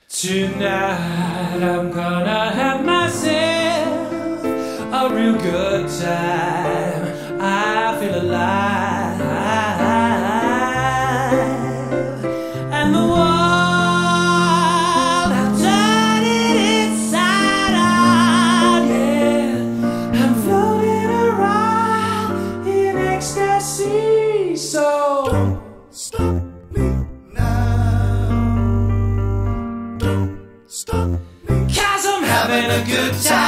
Tonight I'm gonna have myself a real good time. I feel alive, and the world I've turned it inside out. Yeah, I'm floating around in ecstasy. So don't stop me now. Don't stop me, 'cause I'm having a good time.